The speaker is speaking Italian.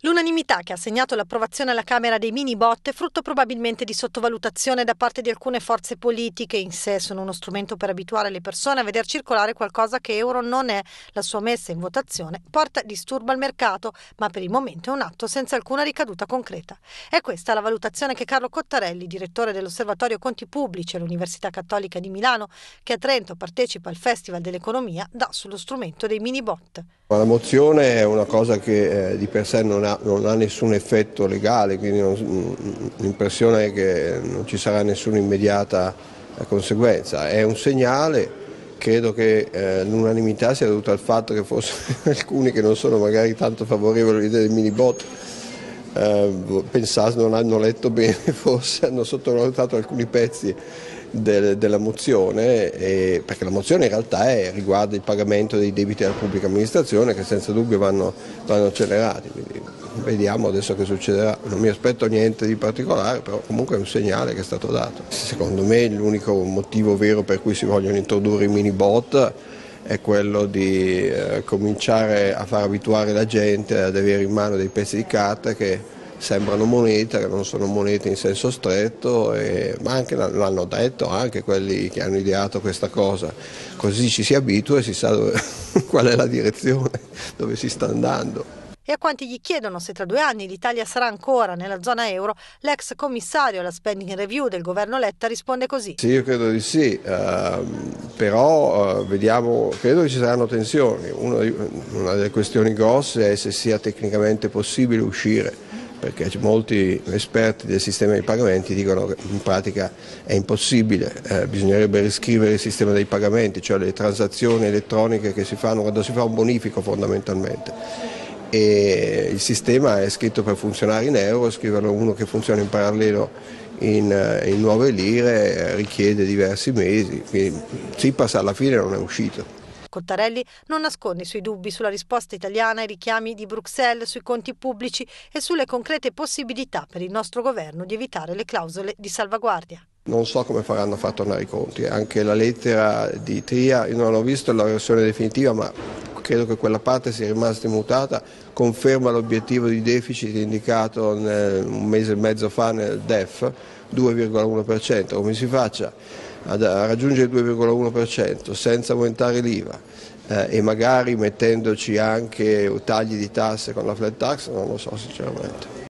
L'unanimità che ha segnato l'approvazione alla Camera dei mini-bot è frutto probabilmente di sottovalutazione da parte di alcune forze politiche. In sé sono uno strumento per abituare le persone a veder circolare qualcosa che euro non è. La sua messa in votazione porta disturbo al mercato, ma per il momento è un atto senza alcuna ricaduta concreta. È questa la valutazione che Carlo Cottarelli, direttore dell'Osservatorio Conti Pubblici all'Università Cattolica di Milano, che a Trento partecipa al Festival dell'Economia, dà sullo strumento dei mini-bot. La mozione è una cosa che di per sé non ha nessun effetto legale, quindi l'impressione è che non ci sarà nessuna immediata conseguenza. È un segnale, credo che l'unanimità sia dovuta al fatto che forse alcuni che non sono magari tanto favorevoli all'idea del mini-bot non hanno letto bene, forse hanno sottovalutato alcuni pezzi della mozione, perché la mozione in realtà riguarda il pagamento dei debiti della pubblica amministrazione che senza dubbio vanno accelerati, quindi vediamo adesso che succederà. Non mi aspetto niente di particolare, però comunque è un segnale che è stato dato. Secondo me l'unico motivo vero per cui si vogliono introdurre i mini bot è quello di cominciare a far abituare la gente ad avere in mano dei pezzi di carta che sembrano moneta, che non sono monete in senso stretto, ma anche l'hanno detto anche quelli che hanno ideato questa cosa, così ci si abitua e si sa qual è la direzione, dove si sta andando. E a quanti gli chiedono se tra 2 anni l'Italia sarà ancora nella zona euro, l'ex commissario alla spending review del governo Letta risponde così. Sì, io credo di sì, però vediamo, credo che ci saranno tensioni. Una delle questioni grosse è se sia tecnicamente possibile uscire, perché molti esperti del sistema dei pagamenti dicono che in pratica è impossibile, bisognerebbe riscrivere il sistema dei pagamenti, cioè le transazioni elettroniche che si fanno quando si fa un bonifico fondamentalmente. E il sistema è scritto per funzionare in euro, scriverlo uno che funziona in parallelo in nuove lire richiede diversi mesi, quindi Tsipras alla fine non è uscito. Cottarelli non nasconde i suoi dubbi sulla risposta italiana ai richiami di Bruxelles sui conti pubblici e sulle concrete possibilità per il nostro governo di evitare le clausole di salvaguardia. Non so come faranno a far tornare i conti, anche la lettera di Tria, io non ho visto la versione definitiva, ma credo che quella parte sia rimasta immutata, conferma l'obiettivo di deficit indicato un mese e mezzo fa nel DEF, 2,1%, come si faccia a raggiungere il 2,1% senza aumentare l'IVA e magari mettendoci anche tagli di tasse con la flat tax, non lo so sinceramente.